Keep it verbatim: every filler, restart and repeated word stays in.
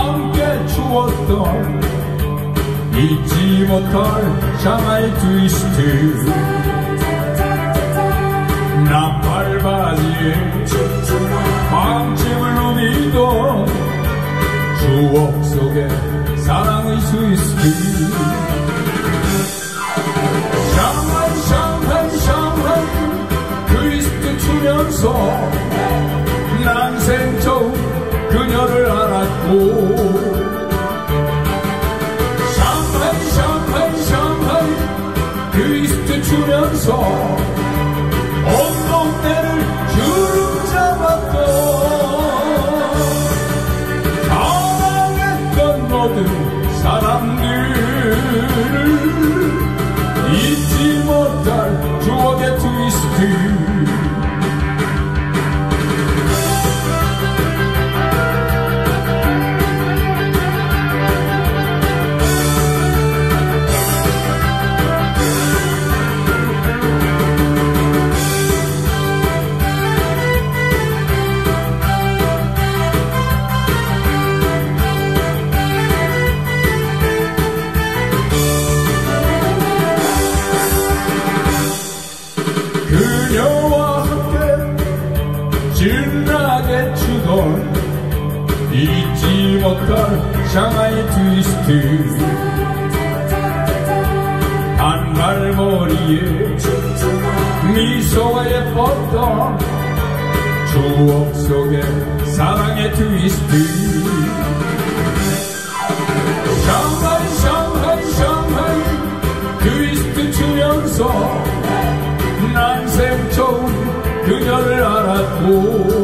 함께 추웠던 잊지 못할 샹하이 트위스트 나팔바지에 방침을 누비던 추억 속에 사랑의 스위스트 샹하이 샹하이 샹하이 트위스트 추면서 난 생처음 그녀를 알았고 샹하이 샹하이 샹하이 트위스트 추면서 온 동네를 주름 잡았던 사랑했던 모든 사람들을 잊지 못할 추억의 트위스트 그녀와 함께 신나게 추던 잊지 못할 샹하이 트위스트 단발머리에 미소가 예뻤던 추억 속의 사랑의 트위스트 샹하이 샹하이 샹하이 트위스트 추면서 난 생처음 그녀를 알았고